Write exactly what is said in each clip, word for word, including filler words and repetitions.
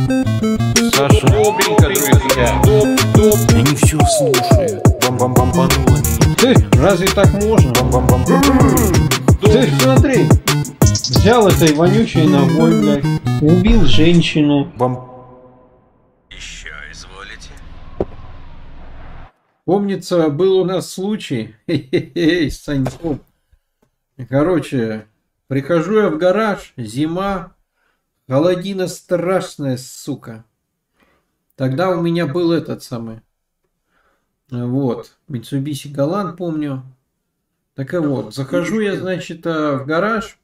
Саша, добренько, друзья. Доп, доп. Они все слушают. Бам-бам-бам-бануло меня. Ты, разве так можно? Бам-бам-бам. Ты смотри. Взял этой вонючей ногой, блядь. Убил женщину. Бам. Еще изволите? Помнится, был у нас случай. Хе-хе-хе, с Саньком. Короче, прихожу я в гараж, зима, холодина страшная, сука. Тогда у меня был этот самый, вот, Mitsubishi Galant, помню. Так и вот, захожу я, значит, в гараж,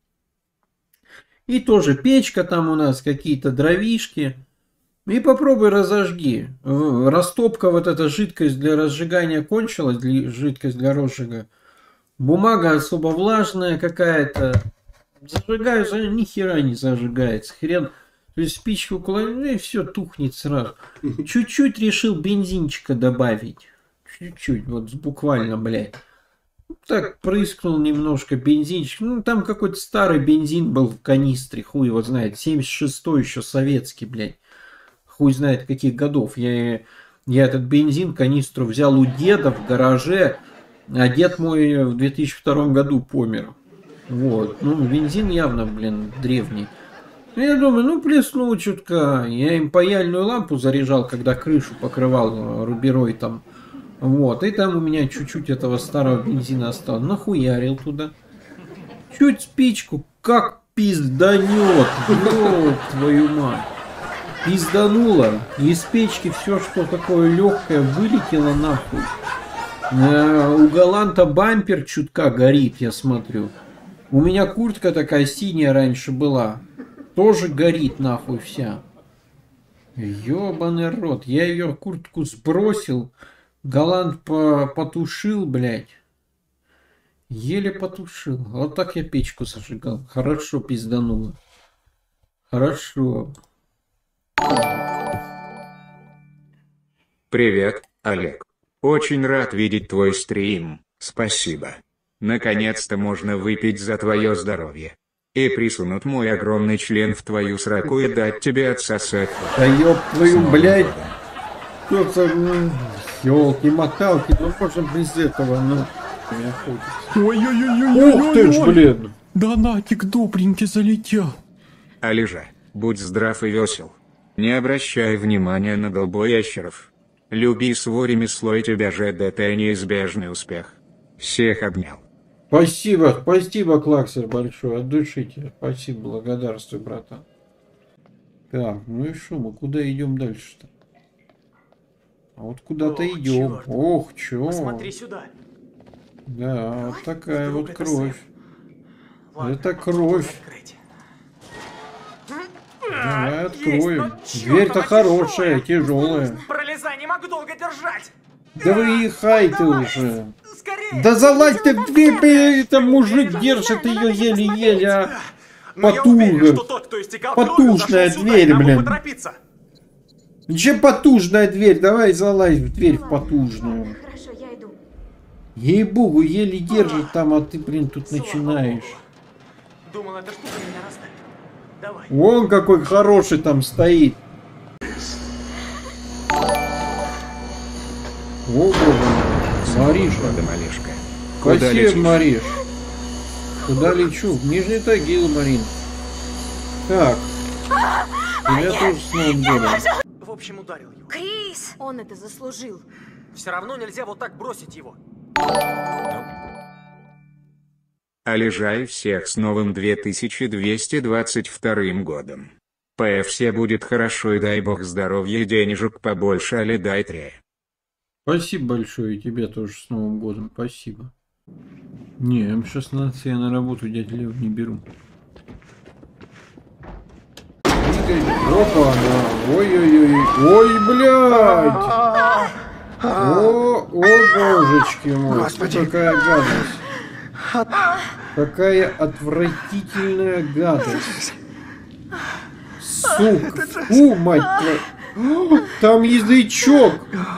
и тоже печка там у нас, какие-то дровишки. И попробуй разожги. Растопка, вот эта жидкость для разжигания кончилась, жидкость для розжига. Бумага особо влажная какая-то. Зажигаю, ни хера не зажигается. Хрен. То есть спичку кладу, и все тухнет сразу. Чуть-чуть решил бензинчика добавить. Чуть-чуть, вот буквально, блядь. Так прыскнул немножко бензинчик. Ну, там какой-то старый бензин был в канистре. Хуй его знает. семьдесят шестой еще советский, блядь. Хуй знает каких годов. Я, я этот бензин, канистру взял у деда в гараже. А дед мой в две тысячи втором году помер. Вот. Ну, бензин явно, блин, древний. Я думаю, ну, плеснул чутка. Я им паяльную лампу заряжал, когда крышу покрывал руберой там. Вот. И там у меня чуть-чуть этого старого бензина осталось. Нахуярил туда. Чуть спичку, как пизданет. Ёб твою мать. Пиздануло. Из печки все, что такое легкое, вылетело нахуй. У Галанта бампер чутка горит, я смотрю. У меня куртка такая синяя раньше была. Тоже горит нахуй вся. Ёбаный рот. Я ее куртку сбросил. Галант по потушил, блядь. Еле потушил. Вот так я печку зажигал. Хорошо пиздануло. Хорошо. Привет, Олег. Очень рад видеть твой стрим, спасибо. Наконец-то можно выпить за твое здоровье. И присунуть мой огромный член в твою сраку и дать тебе отсосать. Да ёб твою, блядь. Кто-то, ёлки-моталки, ну можно без этого, ну. Ой-ой-ой-ой-ой-ой-ой. Ух ты ж, блин. Донатик добренький залетел. Олежа, будь здрав и весел. Не обращай внимания на долбоящеров. Люби свой ремесло, и тебя ждет неизбежный успех. Всех обнял. Спасибо, спасибо, Клаксер, большое. От души тебе. Спасибо, благодарствую, братан. Так, ну и что, мы куда идем дальше-то? А вот куда-то идем. Черт. Ох, чё. Посмотри сюда. Да, Давай, вот такая вот кровь. Ладно, это кровь. Давай откроем. Дверь-то хорошая, тяжелая. Пролезай, не могу долго держать. Да выехай ты уже. Скорее. Да залазь ты в дверь, блин, это мужик держит ее еле-еле, а потужно. Потужная дверь, блин. Чем потужная дверь? Давай залазь в дверь в потужную. Хорошо, я иду. Ей-богу, еле держит там, а ты, блин, тут начинаешь. Думал, эта штука меня расставит. Давай. Вон какой хороший там стоит. О, боже, Мариш. Спасибо, Мариш. Куда лечу? В Нижний Тагил, Марин. Так. Тебя тоже с Новым годом. В общем, ударил его. Крис! Он это заслужил. Все равно нельзя вот так бросить его. Олежай всех с новым две тысячи двести двадцать вторым годом. ПФ все будет хорошо и дай бог здоровья и денежек побольше, Оледай три. Спасибо большое, и тебе тоже с Новым годом, спасибо. Не, эм шестнадцать я на работу дядя Лев не беру. Опа, да. Ой-ой-ой. Ой, блядь. О, о, божечки мой. Господи. Какая гадость. Какая отвратительная гадость. Сука. Фу, мать твою. Там язычок.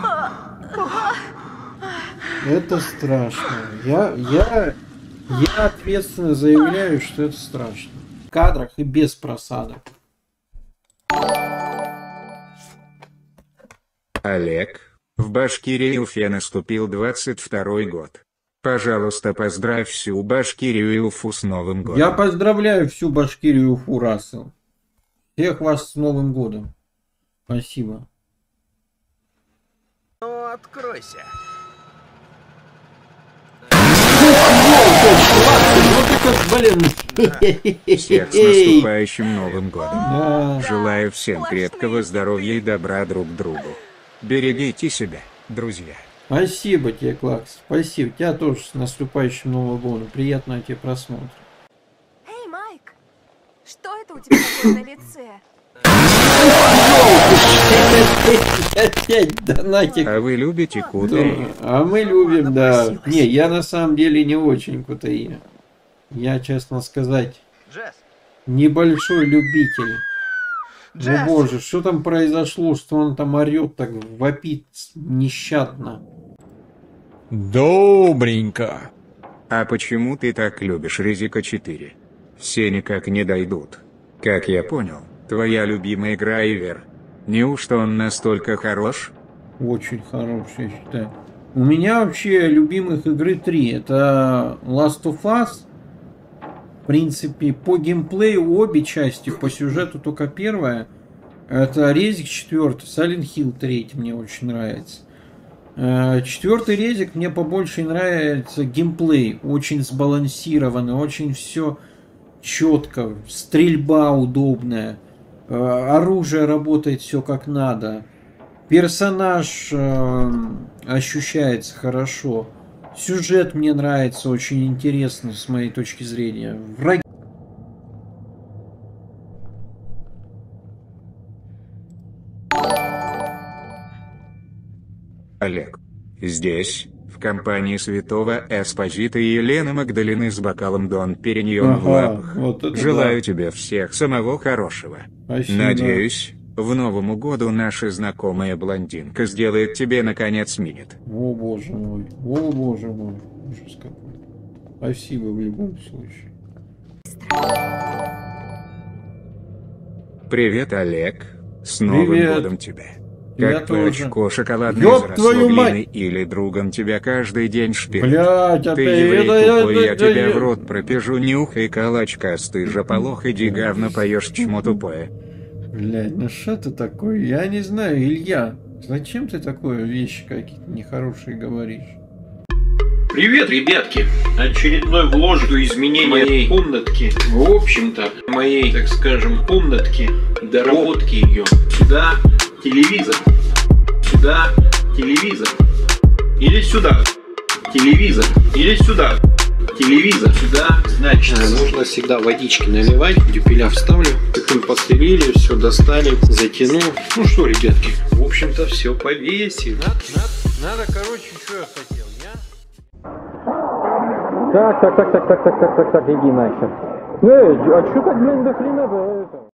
Это страшно. Я, я, я ответственно заявляю, что это страшно. В кадрах и без просадок. Олег, в Башкирии Уфе наступил двадцать второй год. Пожалуйста, поздравь всю Башкирию и Уфу с Новым годом. Я поздравляю всю Башкирию и Уфу, Рассел. Всех вас с Новым годом. Спасибо. Ну, откройся. Всех с наступающим Новым годом. Да. Желаю всем крепкого здоровья и добра друг другу. Берегите себя, друзья. Спасибо тебе, Клакс. Спасибо. Тебя тоже с наступающим Новым годом. Приятного тебе просмотра. Эй, Майк, что это у тебя такое на лице? Опять донатик. А вы любите кутаи? А мы любим, да. Не, я на самом деле не очень кутаи. Я, честно сказать, Джесс, небольшой любитель. Ну Джесс. боже, что там произошло, что он там орет так, вопит нещадно. Добренько. А почему ты так любишь Резика четыре? Все никак не дойдут. Как я понял, твоя любимая игра Ивер. Неужто он настолько хорош? Очень хороший, я считаю. У меня вообще любимых игры три. Это Last of Us. В принципе, по геймплею обе части, по сюжету только первая. Это Резик четвертый, Silent Hill третий мне очень нравится. Четвертый Резик мне побольше нравится геймплей. Очень сбалансированный, очень все четко. Стрельба удобная. Оружие работает все как надо. Персонаж э, ощущается хорошо. Сюжет мне нравится, очень интересно с моей точки зрения. Враги... Олег. Здесь, в компании святого Эспозита и Елены Магдалины с бокалом Дон Периньон в Ага, лапах. вот это Желаю да. тебе всех самого хорошего. Спасибо. Надеюсь, в новому году наша знакомая блондинка сделает тебе наконец минет. О боже мой, о боже мой, ужас какой. Спасибо в любом случае. Привет, Олег. С Новым Привет. годом тебя. Я Как твое тоже. очко шоколадное Ёб заросло твою мать! глиной или другом тебя каждый день шпилит? Блять, Ты опять еврей это- тупой, это- я тебя это- в рот пропижу, нюхай калачка, стыжа полох, иди говно поешь, чмо тупое. Блядь, ну что ты такой? Я не знаю, Илья. Зачем ты такое вещи какие-то нехорошие говоришь? Привет, ребятки! Очередной вложу изменения моей комнатки. В общем-то, моей, так скажем, комнатки, доработки ее. Сюда телевизор. Сюда телевизор. Или сюда телевизор. Или сюда телевизор. Сюда, значит, нужно всегда водички наливать. Дюпеля вставлю. Потом постелили, все достали, затянул. Ну что, ребятки, в общем-то, все повесил. Надо, надо, надо, короче, что я хотел, я... Так, так, так, так, так, так, так, так, так, иди нахер. Эй, а чё так, блин, до хрена, да?